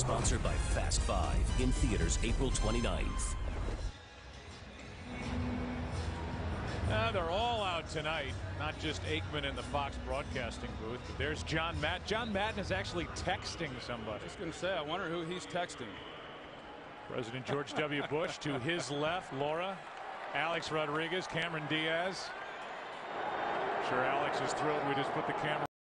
Sponsored by Fast 5. In theaters April 29th. They're all out tonight, not just Aikman in the Fox broadcasting booth, but there's John Madden. John Madden is actually texting somebody. I was going to say, I wonder who he's texting. President George W. Bush to his left, Laura, Alex Rodriguez, Cameron Diaz. Sure, Alex is thrilled we just put the camera